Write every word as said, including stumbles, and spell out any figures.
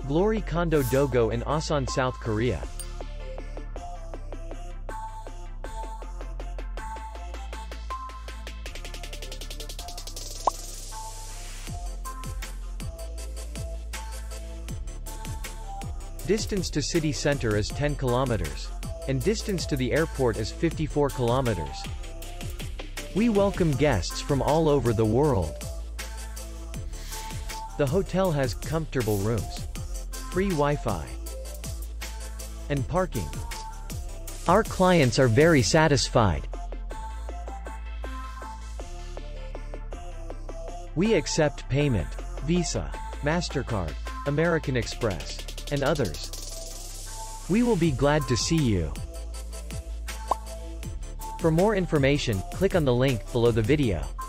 Glory Condo Dogo in Asan, South Korea. Distance to city center is ten kilometers. And distance to the airport is fifty-four kilometers. We welcome guests from all over the world. The hotel has comfortable rooms, free Wi-Fi, and parking. Our clients are very satisfied. We accept payment, Visa, MasterCard, American Express, and others. We will be glad to see you. For more information, click on the link below the video.